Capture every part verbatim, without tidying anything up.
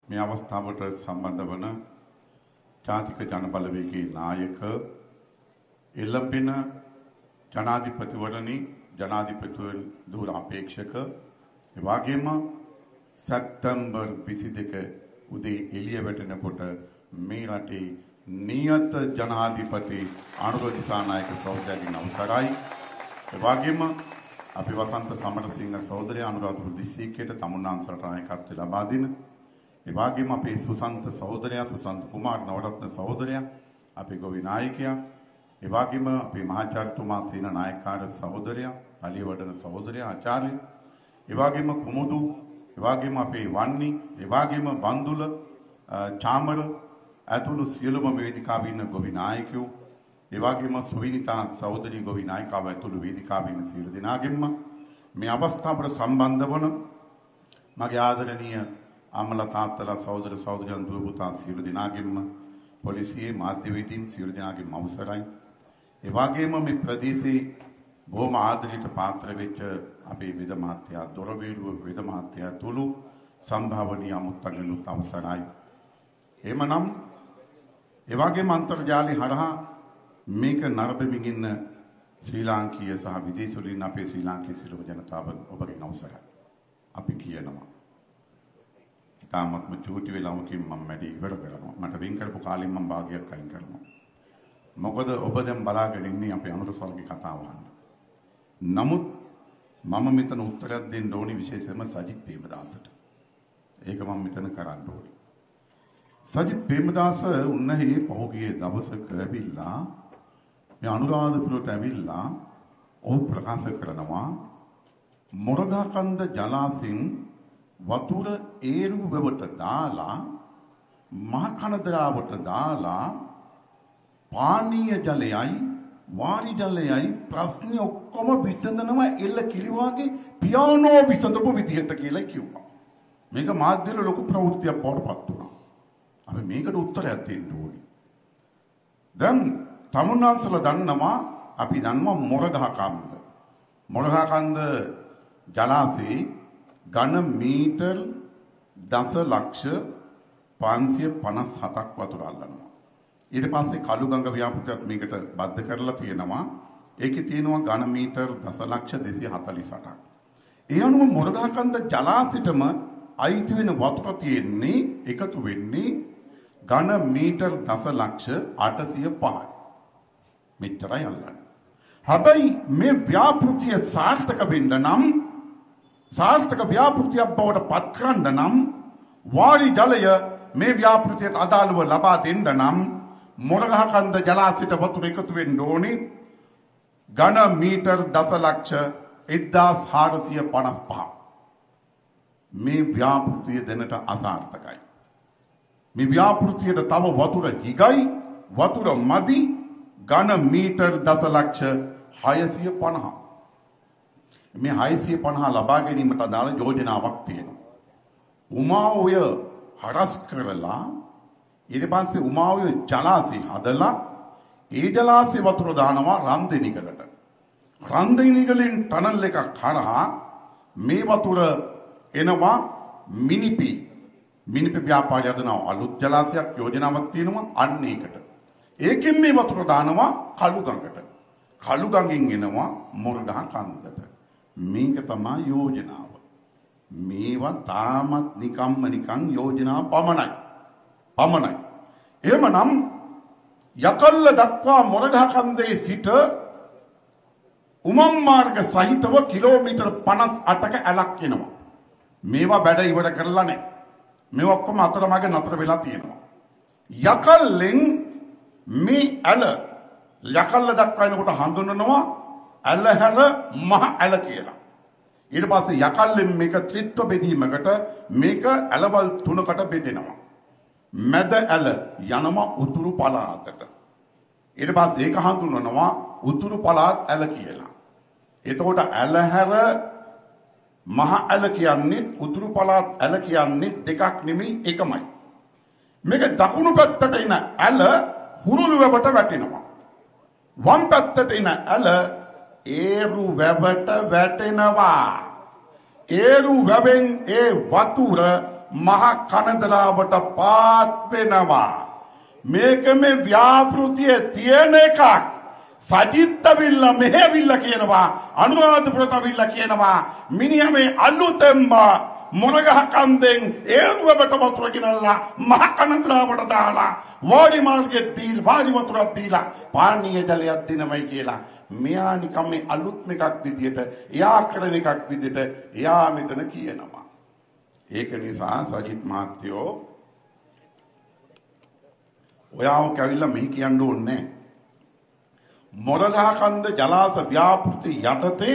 මේ අවස්ථාවට සම්බන්ධ වන ජාතික ජනබලවේගයේ නායක එළඹෙන ජනාධිපතිවරණි ජනාධිපතිවරුන් දුර අපේක්ෂක ඒ වගේම සැප්තැම්බර් විසි දෙක උදේ එළිය වැටෙනකොට මේ රටේ නියත ජනාධිපති අනුර දිසානායක සහෝදරයන් අවසරයි. ඒ වගේම අපි වසන්ත සමරසිංහ සහෝදරයා අනුරාධපුර දිස්ත්‍රික්කයට තමුන්නාන්සලට නායකත්වය ලබා දෙන ඒ වගේම අපේ සුසන්ත සහෝදරයා සුසන්ත කුමාර නවරත්න සහෝදරයා අපේ ගොවි නායකයා ඒ වගේම අපේ මහාචාර්යතුමා සීන නායකාර සහෝදරයා අලියවඩන සහෝදරයා ආචාර්ය ඒ වගේම කුමුදු ඒ වගේම අපේ වන්නි ඒ වගේම බන්දුල චාමර ඇතුළු සියලුම වේදිකාවේ ඉන්න ගොවි නායකයෝ ඒ වගේම සුවිනිතා සහෝදරී ගොවි නායිකාව ඇතුළු වේදිකාවේ ඉන්න සියලු දෙනාගෙන්ම මේ අවස්ථාවට සම්බන්ධ වන මගේ ආදරණීය අම්මලා තාත්තලා සහෝදර සහෝදරයන් දුව පුතා සියලු දෙනාගෙන්ම පොලිසියේ මාධ්‍යවේදීන් සියලු දෙනාගෙන්ම අවසරයි. ඒ වගේම මේ ප්‍රදේශයේ බොහොම ආදරයට පාත්‍ර වෙච්ච අපේ වෙද මහත්තයා දොරවේලුව වෙද මහත්තයා තුළු සම්භාවනීය අමුත්තගෙනුත් අවසරයි. එහෙමනම් ඒ වගේම අන්තර්ජාලය හරහා මේක නරඹමින් ඉන්න ශ්‍රී ලාංකීය සහ විදේශ වලින් අපේ ශ්‍රී ලාංකීය සියලුම ජනතාව ඔබගෙන් අවසරයි. අපි කියනවා තාමත්ම චූටි වෙලාවකින් මම වැඩි ඉවර කරනවා. මට වෙන් කරපු කාලෙන් මම භාගයක් අයින් කරනවා. මොකද ඔබ දැන් බලාගෙන ඉන්නේ අපේ අනුරසල්ගේ කතාව අහන්න. නමුත් මම මෙතන උත්තරයක් දෙන්න ඕනි විශේෂයෙන්ම සජිත් ප්‍රේමදාසට. ඒක මම මෙතන කරන්න ඕනි. සජිත් ප්‍රේමදාස උන්නේ පහුගිය දවසක ඇවිල්ලා මේ අනුරාධපුරට ඇවිල්ලා ඔහු ප්‍රකාශ කරනවා මොරගහකන්ද ජලාශයෙන් වතුර ඒරුවවට දාලා මහ කනදරාවට දාලා පානීය ජලයයි වාරි ජලයයි ප්‍රශ්නේ ඔක්කොම විසඳනවා එල්ල කිලිවාගේ පියානෝ විසඳපු විදිහට කියලා කිව්වා. මේක මාධ්‍යවල ලොකු ප්‍රවෘත්තියක් බවට පත් වුණා. අපි මේකට උත්තරයක් දෙන්න ඕනේ. දැන් තමුන්නාන්සලා දන්නවා අපි දන්නවා මොරගහකන්ද. මොරගහකන්ද ජලාශයේ ඝන මීටර් දශලක්ෂ පන්සිය පනස් හතක් වතුර අල්ලනවා. ඊට පස්සේ කළුගඟ ව්‍යාපෘතියත් මේකට බද්ධ කරලා තියෙනවා. ඒකේ තියෙනවා ඝන මීටර් දශලක්ෂ දෙසිය හතළිස් අටක්. ඒ අනුව මොරගහකන්ද ජලාශෙටම අයිති වෙන වතුර තියෙන්නේ එකතු වෙන්නේ ඝන මීටර් දශලක්ෂ අටසිය පහයි. මෙච්චරයි අල්ලන්නේ. හැබැයි මේ ව්‍යාපෘතිය සාර්ථක වෙන්න නම් සාර්ථක ව්‍යාපෘතියක් බවට පත් කරන්න නම් වාරි ජලය මේ ව්‍යාපෘතියට අදාළව ලබා දෙන්න නම් මොරගහකන්ද ජලාශයට වතුර එකතු වෙන්න ඕනේ ඝන මීටර් දශලක්ෂ එක්දාස් හාරසිය පනස් පහ. මේ ව්‍යාපෘතිය දැනට අසාර්ථකයි. මේ ව්‍යාපෘතියට තව වතුර හිගයි වතුර මදි ඝන මීටර් දශලක්ෂ හයසිය පනහ. මේ හයසිය පනහ ලබා ගැනීමට අදාළ යෝජනාවක් තියෙනවා. උමාඔය හරස් කරලා ඊට පස්සේ උමාඔය ජලාශය හදලා ඒ ජලාශේ වතුර දානවා රන්දෙනිගලට. රන්දෙනිගලෙන් ටනල් එකක් හරහා මේ වතුර එනවා මිනිපි. මිනිපි ව්‍යාපාරය හදනවා අලුත් ජලාශයක් යෝජනාවක් තියෙනවා අන්න ඒකට. ඒකෙන් මේ වතුර දානවා කළුගඟට. කළුගඟින් එනවා මොරගහකන්දට. මේක තමයි යෝජනාව. මේවා තාමත් නිකම්ම නිකන් යෝජනා පමණයි. පමණයි. එහෙමනම් යකල්ල දක්වා මොරගහකන්දේ සිට උමම් මාර්ග සහිතව කිලෝමීටර් පනස් අටක ඇලක් එනවා. මේවා වැඩ ඉවර කරලා නැහැ. මේවා ඔක්කොම අතරමඟ නතර වෙලා තියෙනවා. යකල්ලෙන් මේ ඇල යකල්ල දක්වා එනකොට හඳුන්වනවා ඇලහැර මහ ඇල කියලා. ඊට පස්සේ යකල්ලෙන් මේක ත්‍රිත්ව බෙදීමකට මේක ඇලවල් තුනකට බෙදෙනවා. මැද ඇල යනවා උතුරු පළාතට. ඊට පස්සේ ඒක හඳුන්වනවා උතුරු පළාත් ඇල කියලා. එතකොට ඇලහැර මහ ඇල කියන්නේ උතුරු පළාත් ඇල කියන්නේ දෙකක් නෙමෙයි එකමයි. මේක දකුණු පැත්තට එන ඇල හුරුළු වැවට වැටෙනවා. වම් පැත්තට එන ඇල ඒරු වැවට වැටෙනවා. ඒරු වැවෙන් ඒ වතුර මහ කනදරාවට පාත් වෙනවා. මේක මේ ව්‍යාපෘතිය තියෙන එකක්. සජිත් අවිල්ල මෙහෙවිල්ල කියනවා, අනුරාධපුරට අවිල්ල කියනවා, මිනිහා මේ අලුතෙන්ම මොරගහ කන්දෙන් ඒරුවකට වතුර ගෙනල්ලා මහ කනදරාවට දාලා වාඩි මාර්ගෙත් දීලා වාඩි වතුරක් දීලා පානීය ජලයක් දෙනමයි කියලා මෙයා නිකම් මේ අලුත්ම එකක් විදියට එයා කරන එකක් විදියට එයා මෙතන කියනවා. ඒක නිසා සජිත් මහත්තයෝ ඔයාව කැවිලා මෙහි කියන්න ඕනේ මොරගහ කන්ද ජලාශ ව්‍යාපෘති යටතේ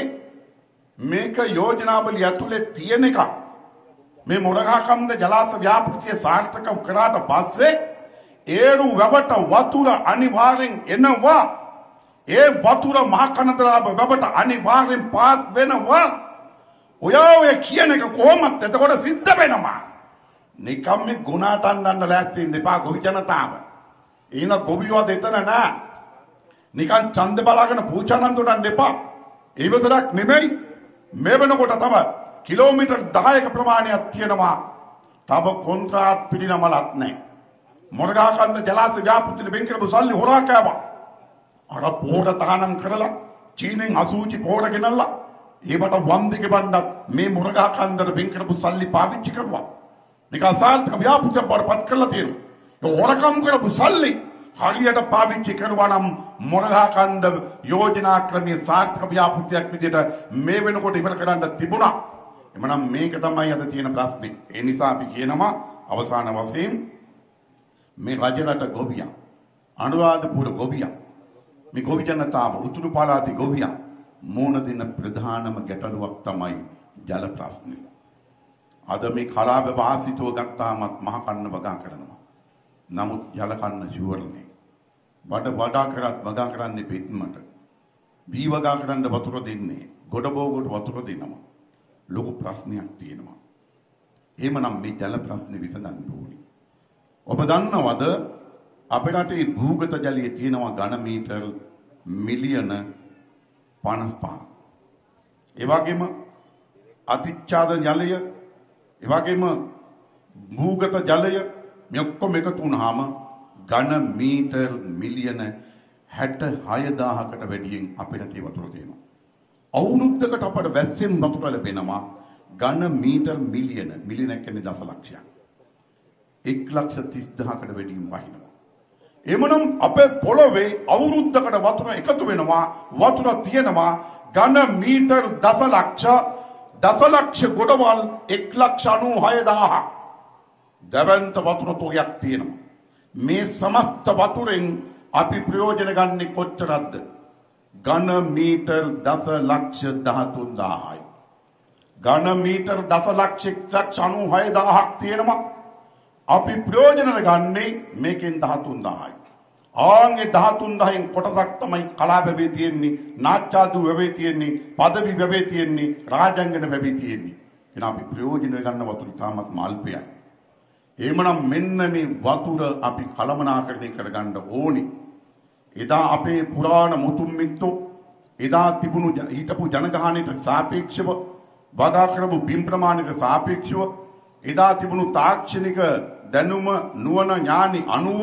මේක යෝජනාවලිය ඇතුලේ තියෙන එකක්. මේ මොරගහ කන්ද ජලාශ ව්‍යාපෘතිය සාර්ථක කරාට පස්සේ ඒරු වැවට වතුර අනිවාර්යෙන් එනවා. ඒ වතුර මහ කනදරාව වැවට අනිවාර්යෙන් පාත් වෙනවා. ඔයා ඔය කියන එක කොහොමද එතකොට සිද්ධ වෙනවා? නිකම් මේ ගුණාටන් දන්න ලෑස්ති ඉන්න එපා ගොවි ජනතාව. එන ගොවියෝ දෙතන නෑ. නිකන් ඡන්ද බලාගෙන පූජානන්ද උඩන් එපා. ඒ විතරක් නෙමෙයි මේ වෙනකොට තව කිලෝමීටර් දහයක ප්‍රමාණයක් තියෙනවා. තව කොන්ත්‍රාත් පිටිනමලක් නැහැ. මොරගහ කන්ද ජලාශ ව්‍යාපෘතියේ බෙන් කරපු සල්ලි හොරා කෑවා. අර පොර තහනම් කරලා චීනෙන් අසූචි පොර ගෙනල්ලා ඒවට වන්දික බණ්ඩත් මේ මොරගහ කන්දට බෙන් කරපු සල්ලි පාවිච්චි කරුවා. නික අසාර්ථක ව්‍යාපෘතියක් බවටපත් කරලා තියෙනවා. ඒ හොරකම් කරපු සල්ලි හරියට පාවිච්චි කරුවා නම් මොරගහ කන්ද යෝජනා ක්‍රමයේ සාර්ථක ව්‍යාපෘතියක් විදිහට මේ වෙනකොට ඉවර කරන්න තිබුණා. එමනම් මේක තමයි අද තියෙන ප්‍රශ්නේ. ඒ නිසා අපි කියනවා අවසාන වශයෙන් මේ රජරට ගොවියා, අනුරාධපුර ගොවියා, මේ ගොවි ජනතාව, උතුරු පළාතේ ගොවියා මෝන දින ප්‍රධානම ගැටලුවක් තමයි ජල ප්‍රශ්නේ. අද මේ කලාව වාසිතව ගත්තාමත් මහ කන්න වගා කරනවා. නමුත් ජල කන්න ෂුවර්නේ. වඩ වඩා කරත් වගා කරන්නේ පිටමට. වී වගා කරන්න වතුර දෙන්නේ. ගොඩ බෝගට වතුර දෙනවා. ලොකු ප්‍රශ්නයක් තියෙනවා. එහෙමනම් මේ ජල ප්‍රශ්නේ විසඳන්න ඕනේ. ඔබ දන්නවද අපේ රටේ භූගත ජලයේ තියෙනවා ඝන මීටර් මිලියන පනස් පහක්. ඒ වගේම අතිච්ඡාදන ජලය, ඒ වගේම භූගත ජලය මේ ඔක්කොම එකතු වුණාම ඝන මීටර් මිලියන හැට හය දාහකට වැඩියෙන් අපේ රටේ වතුර තියෙනවා. අවුරුද්දකට අපට වැස්සෙන් වතුර ලැබෙනවා ඝන මීටර් මිලියන මිලියන කියන්නේ දසලක්ෂයක්. එක් ලක්ෂ තිස් දහසකට වැඩියෙන් වහිනවා. එමනම් අපේ පොළොවේ අවුරුද්දකට වතුර එකතු වෙනවා, වතුර තියෙනවා ඝන මීටර් දසලක්ෂ දසලක්ෂ ගොඩවල් එක් ලක්ෂ අනූහය දාහක්. දවන්ත වතුර තෝගයක් තියෙනවා. මේ සමස්ත වතුරෙන් අපි ප්‍රයෝජන ගන්නේ කොච්චරද? ඝන මීටර් දසලක්ෂ දහතුන් දාහයි. ඝන මීටර් දසලක්ෂ එක් ලක්ෂ අනූහය දාහක් තියෙනවා. අපි ප්‍රයෝජන ගන්නේ මේකෙන් දහතුන් දාහයි. ආන්ගේ දහතුන් දාහෙන් කොටසක් තමයි කලාව වෙබේ තියෙන්නේ, නාට්‍යාදු වෙබේ තියෙන්නේ, පදවි වෙබේ තියෙන්නේ, රාජාංගන වෙබේ තියෙන්නේ. එහෙනම් අපි ප්‍රයෝජන ගන්න වතුර තාමත් මාල්පයයි. එහෙමනම් මෙන්න මේ වතුර අපි කළමනාකරණය කරගන්න ඕනේ. එදා අපේ පුරාණ මුතුන් මිත්තෝ එදා තිබුණු හිටපු ජනගහනයට සාපේක්ෂව වගා කරපු බිම් ප්‍රමාණයට සාපේක්ෂව එදා තිබුණු තාක්ෂණික දැනුම නුවණ ඥානි අනුව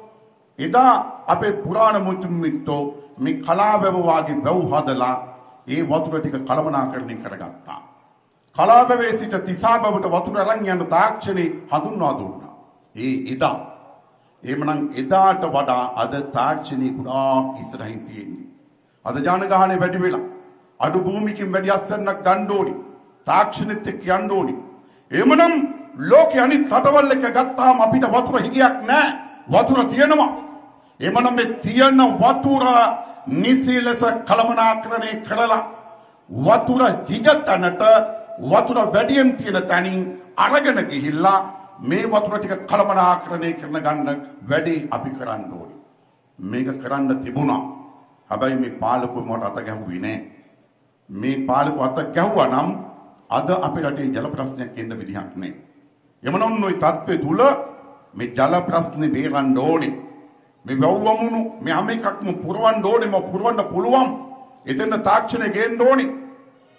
එදා අපේ පුරාණ මුතුන් මිත්තෝ මේ කලාවැව වාගේ වැව් හදලා ඒ වතුර ටික කළමනාකරණය කරගත්තා. කලාවැවේ සිට තිසාබවට වතුර අරන් යන තාක්ෂණي හඳුන්වා දුන්නා. ඒ එදා එහෙමනම් එදාට වඩා අද තාක්ෂණي ගොඩාක් ඉස්සරහින් තියෙන්නේ. අද ජනගහනය වැඩි වෙලා අඩු භූමියකින් වැඩි අස්සන්නක් ගන්න ඕනි. තාක්ෂණෙත් එක්ක යන්න ඕනි. එහෙමනම් ලෝකේ අනිත් රටවල් එක ගත්තාම අපිට වතුර හිගයක් නැහැ. වතුර තියෙනවා. එහෙමනම් මේ තියෙන වතුර නිසි ලෙස කළමනාකරණය කරලා වතුර හිගතනට වතුර වැඩියෙන් තියෙන තැනින් අරගෙන ගිහිල්ලා මේ වතුර ටික කළමනාකරණය කරන ගන්න වැඩි අපි කරන්න ඕනේ. මේක කරන්න තිබුණා. හැබැයි මේ පාලකෝ මොකට අත ගැහුවේ නැහැ. මේ පාලකෝ අත ගැහුවා නම් අද අපේ රටේ ජල ප්‍රශ්නයක් එන්න විදිහක් නැහැ. එමනම් ওই තත්ත්වයේ තුල මේ ජල ප්‍රශ්නේ බේරන්න ඕනේ. මේ වවුවමුණු මේ හැම එකක්ම පුරවන්න ඕනේ. මම පුරවන්න පුළුවන්. එතන තාක්ෂණය ගේන්න ඕනේ.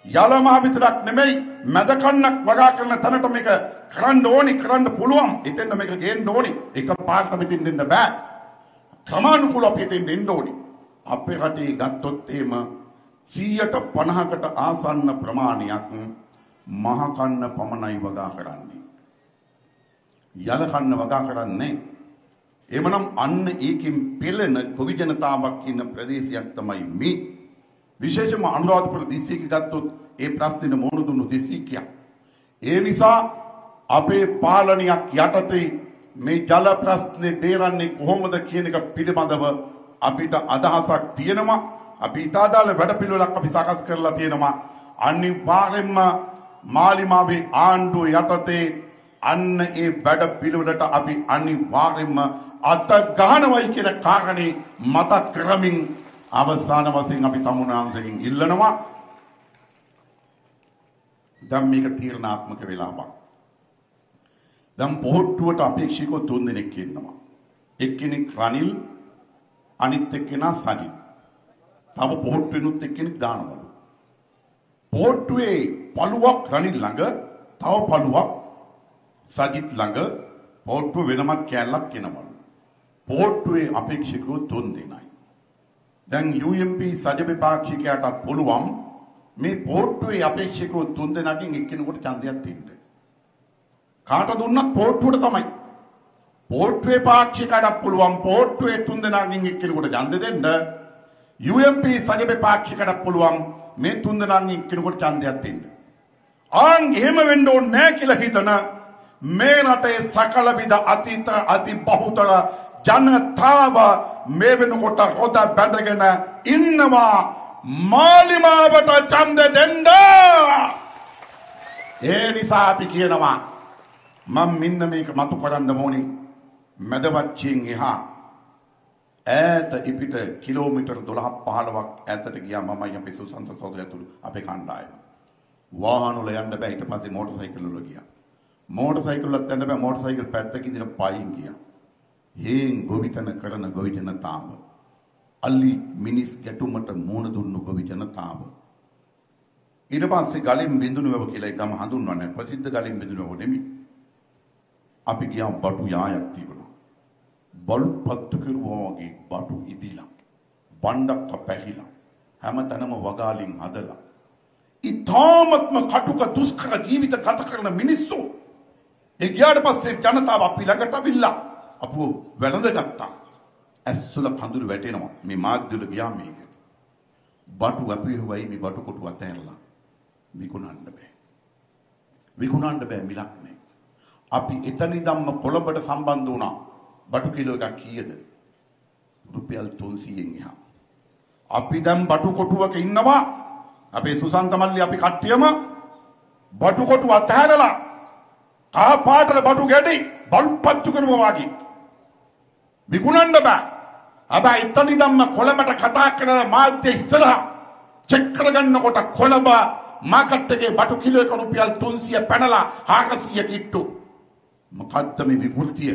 යලමහ විතරක් නෙමෙයි මැද කන්නක් වගා කරන තැනට මේක කරන්න ඕනි කරන්න පුළුවන්. එතෙන්ද මේක ගේන්න ඕනි. එක පාට මෙතින් දෙන්න බෑ. ක්‍රමානුකූලව අපි එතෙන් දෙන්න ඕනි. අපේ රටේ ගත්තොත් එහෙම සීයට පනහකට ආසන්න ප්‍රමාණයක් මහ කන්න පමණයි වගා කරන්නේ. යල කන්න වගා කරන්නේ. එමනම් අන්න ඒකෙන් පෙළෙන ගොවි ජනතාවක් ඉන්න ප්‍රදේශයක් තමයි මේ. විශේෂයෙන්ම අනුරාධපුර දිස්ත්‍රික්කය ගත්තොත් ඒ ප්‍රශ්නෙට මුහුණ දුන්නු දිස්ත්‍රික්කයක්. ඒ නිසා අපේ පාලනයක් යටතේ මේ ජල ප්‍රශ්නේ බේරන්නේ කොහොමද කියන එක පිළිබඳව අපිට අදහසක් තියෙනවා. අපි ඊටාදාල වැඩපිළිවෙලක් අපි සකස් කරලා තියෙනවා. අනිවාර්යෙන්ම මාලිමාවේ ආණ්ඩුව යටතේ අන්න ඒ වැඩපිළිවෙලට අපි අනිවාර්යෙන්ම අත ගහනවයි කියන කාරණේ මතක් කරමින් අවසාන වශයෙන් අපි තමුන්වහන්සේගෙන් ඉල්ලනවා දැන් මේක තීරණාත්මක වෙලාවක්. දැන් පොහොට්ටුවට අපේක්ෂකව තුන් දෙනෙක් ඉන්නවා. එක්කෙනෙක් රනිල්, අනිත් එක්කෙනා සජිත්. තව පොහොට්ටුවෙනුත් එක්කෙනෙක් දානවලු. පොහොට්ටුවේ පළුවක් රනිල් ළඟ, තව පළුවක් සජිත් ළඟ, පොහොට්ටුව වෙනමක් කැලලක් එනවලු. පොහොට්ටුවේ අපේක්ෂකව තුන් දෙනයි. දැන් යූ එම් පී සජ විපාක්ෂිකයාටත් පුළුවන් මේ පොහොට්ටුවේ අපේක්ෂකව තුන් දෙනාකින් එක්කෙනෙකුට ඡන්දයක් දෙන්න. කාට දුන්නත් පොහොට්ටුවට තමයි. පොහොට්ටුවේ පාක්ෂිකයාටත් පුළුවන් පොහොට්ටුවේ තුන් දෙනාකින් එක්කෙනෙකුට ඡන්ද දෙන්න. යූ එම් පී සජ විපාක්ෂිකයාටත් පුළුවන් මේ තුන් දෙනාකින් එක්කෙනෙකුට ඡන්දයක් දෙන්න. ආන් එහෙම වෙන්න ඕනේ නැහැ කියලා හිතන මේ රටේ සකල විද අතීත අති බහුතර ජනතාව මේ වෙනකොට රොද බැඳගෙන ඉන්නවා. මාලිමාවට ඡන්ද දෙන්න. ඒ නිසා අපි කියනවා මම මෙන්න මේක මතු කරන්න ඕනේ. මැදවච්චියෙන් එහා ඈත ඉපිට කිලෝමීටර් දොළහක් පහළොවක් ඈතට ගියා මමයි අපේ සුසන්ත සහෝදරයතුළු අපේ කණ්ඩායම. වාහන වල යන්න බෑ. ඊට පස්සේ මෝටර් සයිකල් වල ගියා. මෝටර් සයිකල් වලත් යන්න බෑ. මෝටර් සයිකල් පැත්තකින් ඉඳලා පයින් ගියා. හේන් ගොවිතැන කරන ගොවි ජනතාව, අලි මිනිස් ගැටුමට මුහුණ දුන්නු ගොවි ජනතාව. ඊට පස්සේ ගලින් බිඳුණු වැව කියලා එකම හඳුන්වන්නේ ප්‍රසිද්ධ ගලින් බිඳුණු වැව නෙමෙයි. අපි ගියා බටු යායක් තිබුණා. බල්පත්තු කරුවා වගේ බටු ඉදිලා, බණ්ඩක් පැහිලා, හැමතැනම වගාලින් හදලා. ඊ타මත්ම කටුක දුෂ්කර ජීවිත ගත කරන මිනිස්සු. ඒ ගියාට පස්සේ ජනතාව අපි ළඟට අවිල්ලා අපෝ වැළඳගත්තා. ඇස්සුල කඳුළු වැටෙනවා. මේ මාධ්‍යවල ගියා මේක. බටු අපි වෙයි මේ බටු කොටු අතහැරලා විකුණන්න බෑ. විකුණන්න බෑ මිලක් නෑ. අපි එතන ඉඳන්ම කොළඹට සම්බන්ධ වුණා. බටු කිලෝ එකක් කීයද? රුපියල් තුන්සීයෙන් එහා. අපි දැන් බටු කොටුවක ඉන්නවා. අපේ සුසන්ත මල්ලි අපි කට්ටියම බටු කොටු අතහැරලා කා පාටට බටු ගැටි බල්පත්තු කරනවා වගේ. විකුණන්න බෑ. හැබැයි එතන ඉඳන්ම කොළඹට කතා කරන මාධ්‍ය ඉස්සරහා චෙක් කරගන්නකොට කොළඹ මාකට් එකේ බටු කිලෝ එක රුපියල් තුන්සිය පැනලා හාරසිය කිට්ටු. මොකද්ද මේ විකෘතිය?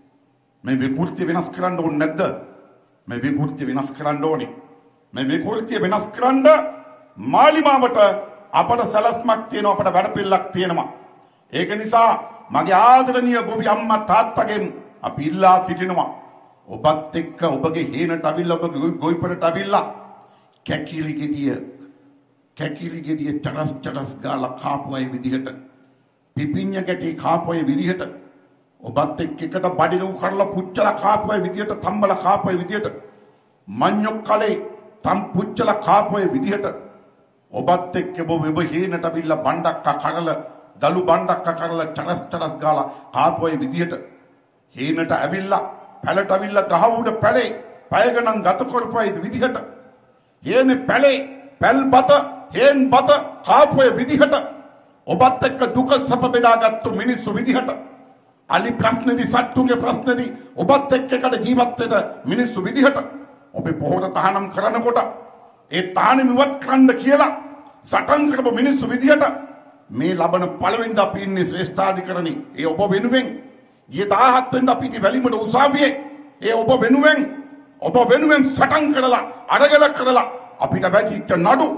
මේ විකෘතිය වෙනස් කරන්න ඕනේ නැද්ද? මේ විකෘතිය වෙනස් කරන්න ඕනේ. මේ විකෘතිය වෙනස් කරන්න මාලිමාවට අපට සලස්මක් තියෙනවා, අපට වැඩපිළිවෙලක් තියෙනවා. ඒක නිසා මගේ ආදරණීය ගොවි අම්මා තාත්තගෙන් අපි ඉල්ලා සිටිනවා. ඔබත් එක්ක ඔබගේ හේනට අවිල්ලා ඔබගේ ගොවිපළට අවිල්ලා කැකිලි ගෙඩිය කැකිලි ගෙඩිය චටස් චටස් ගාලා කාපුවයි විදිහට, පිපිඤ්ඤ ගැටි කාපුවයි විදිහට, ඔබත් එක්ක එකට බඩිනු කරලා පුච්චලා කාපුවයි විදිහට, තම්බලා කාපුවයි විදිහට, මඤ්ඤොක් කලේ තම් පුච්චලා කාපුවයි විදිහට ඔබත් එක්ක ඔබ හේනට අවිල්ලා බණ්ඩක්ක කරලා දලු බණ්ඩක්ක කරලා චටස් චටස් ගාලා කාපුවයි විදිහට හේනට අවිල්ලා පැලට අවිල්ලා ගහ උඩ පැලේ පැය ගණන් ගත කරපුවයි විදිහට හේනේ පැලේ පැල්බත හේන් බත කාපුවේ විදිහට ඔබත් එක්ක දුක සැප බෙදාගත්තු මිනිස්සු විදිහට අලි ප්‍රශ්නේදී සත්තුන්ගේ ප්‍රශ්නේදී ඔබත් එක්ක එකට ජීවත් වෙන මිනිස්සු විදිහට ඔබේ පොහොර තහනම් කරනකොට ඒ තානෙම ඉවත් කරන්න කියලා සටන් කරපු මිනිස්සු විදිහට මේ ලබන පළවෙනිද අපි ඉන්නේ ශ්‍රේෂ්ඨාධිකරණේ. ඒ ඔබ වෙනුවෙන් ඊයේ දහහත් වෙනිදා අපි වැලිමඩ උසාවියේ ඒ ඔබ වෙනුවෙන් ඔබ වෙනුවෙන් සටන් කරලා අරගල කරලා අපිට වැටිච්ච නඩු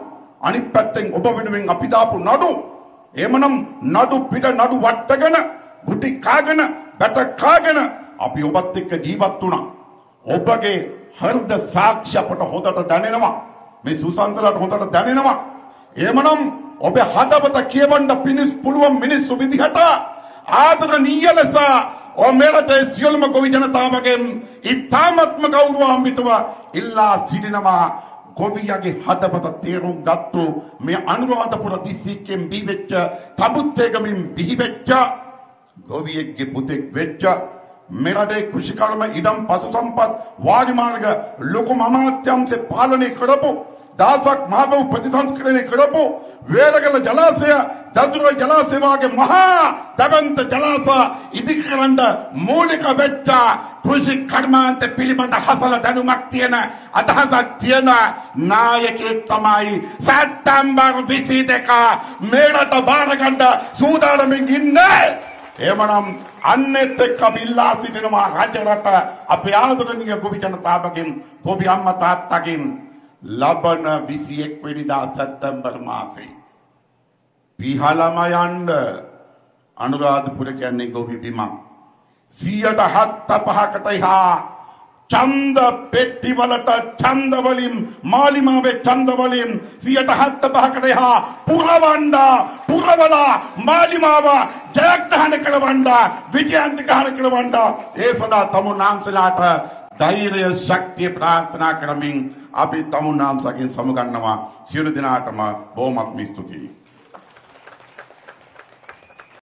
අනිත් පැත්තෙන් ඔබ වෙනුවෙන් අපි දාපු නඩු එමනම් නඩු පිට නඩු වට්ටගෙන ගුටි කාගෙන බැට කාගෙන අපි ඔබත් එක්ක ජීවත් වුණා. ඔබගේ හෘද සාක්ෂි අපට හොඳට දැනෙනවා. මේ සුසන්තලට හොඳට දැනෙනවා. එමනම් ඔබේ හදවත කියවන්න පිණිස් පුළුවන් මිනිස්සු විදිහට ආදරණීය ලෙස ඔ මෙරටේ සියලුම ගොවි ජනතාවගෙන් ඉතාමත්ම ගෞරවාන්විතව ඉල්ලා සිටිනවා. ගොවියගේ හදවත තේරුම් ගත්තු මේ අනුරාධපුර දිස්ත්‍රික්කයෙන් බිහිවෙච්ච තමුත්තේගමින් බිහිවෙච්ච ගොවියෙක්ගේ පුතෙක් වෙච්ච මෙරටේ කෘෂිකර්ම ඉඩම් පසු සම්පත් වාරිමාර්ග ලොකු අමාත්‍යාංශේ පාලනය කරපු දහසක් මහබහු ප්‍රතිසංස්කරණය කරපු වේරගල ජලාශය දතුර ජලාශය වගේ මහා දවන්ත ජලාශය ඉදිකරන්න මූලික වෙච්ච කෘෂි කර්මාන්ත පිළිබඳ හසල දැනුමක් තියෙන අදහසක් තියෙන නායකයෙක් තමයි සැප්තැම්බර් විසි දෙක මේකට බාර ගන්න සූදානම්ින් ඉන්නේ. එමනම් අන්නෙත් එක්ක අපි ඉල්ලා සිටිනවා රජරට අපේ ආදරණීය ගොවි ජනතාවගෙන් ගොවි අම්මා තාත්තගෙන් ලබන විසි එක් වෙනිදා සැප්තැම්බර් මාසේ පිහලම යන්න අනුරාධපුර කියන්නේ ගොවි බිමක් සියයට හතළිස් පහකට එහා ඡන්ද පෙට්ටි වලට ඡන්ද වලින් මාලිමාවේ ඡන්ද වලින් සියයට හතළිස් පහකට එහා පුරවන්න පුරවලා මාලිමාව ජයග්‍රහණය කරවන්න විජයන්ත ග්‍රහණය කරවන්න ඒ සඳහා තමුන්නාන්සලාට ධෛර්ය ශක්තිය ප්‍රාර්ථනා කරමින් අපි තමුන්නාන්සගෙන් සමුගන්නවා. සියලු දෙනාටම බොහොමත්ම ස්තුතියි.